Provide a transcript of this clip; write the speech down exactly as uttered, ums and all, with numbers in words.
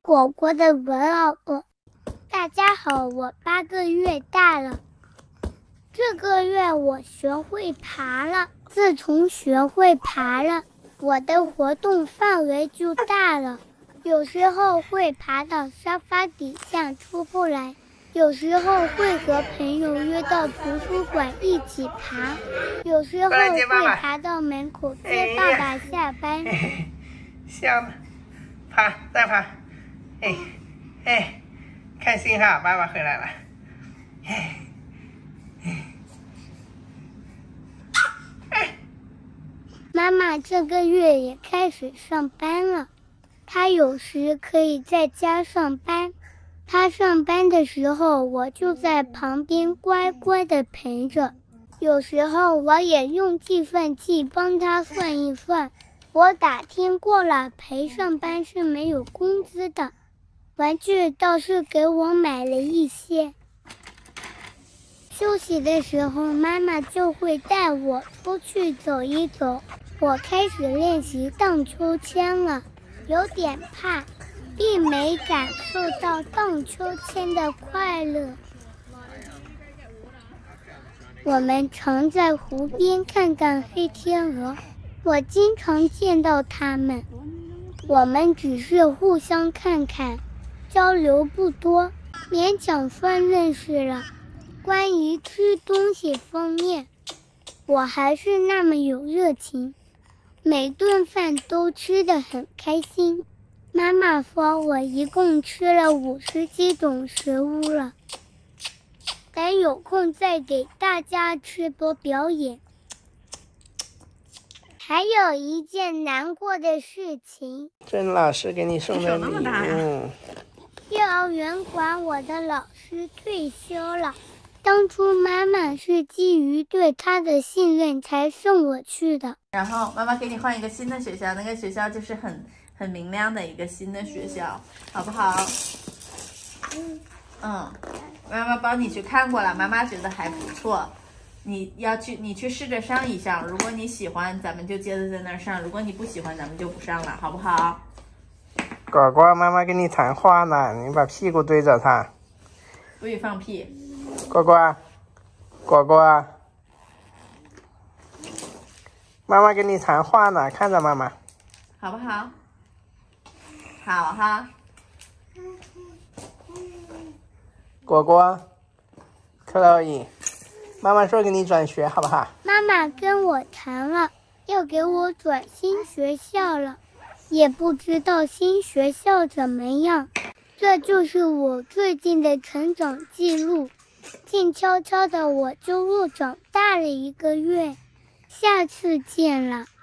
果果的 vlog。大家好，我八个月大了。这个月我学会爬了。自从学会爬了，我的活动范围就大了。有时候会爬到沙发底下出不来，有时候会和朋友约到图书馆一起爬，有时候会爬到门口接爸爸下班。 笑了，爬，再爬，哎哎，开心哈，爸爸回来了。哎哎， 妈妈这个月也开始上班了，她有时可以在家上班。她上班的时候，我就在旁边乖乖的陪着。有时候我也用计算器帮她算一算。我打听过了，陪上班是没有工资的。玩具倒是给我买了一些。休息的时候，妈妈就会带我出去走一走。我开始练习荡秋千了，有点怕，并没感受到荡秋千的快乐。我们常在湖边看看黑天鹅，我经常见到它们。我们只是互相看看，交流不多，勉强算认识了。关于吃东西方面，我还是那么有热情，每顿饭都吃得很开心。妈妈说我一共吃了五十几种食物了，等有空再给大家吃播表演。还有一件难过的事情， 甄老师给你送的礼物。 幼儿园管我的老师退休了。当初妈妈是基于对他的信任才送我去的。 然后妈妈给你换一个新的学校，那个学校就是很很明亮的一个新的学校，好不好？嗯，妈妈帮你去看过了，妈妈觉得还不错。你要去，你去试着上一上，如果你喜欢，咱们就接着在那儿上；如果你不喜欢，咱们就不上了，好不好？ 果果，妈妈给你谈话呢，你把屁股对着他。 不许放屁。 果果，果果，妈妈跟你谈话呢，看着妈妈， 好不好？好哈。 果果，克洛伊，妈妈说给你转学，好不好？ 妈妈跟我谈了，要给我转新学校了，也不知道新学校怎么样。这就是我最近的成长记录。静悄悄的我就又长大了一个月，下次见了。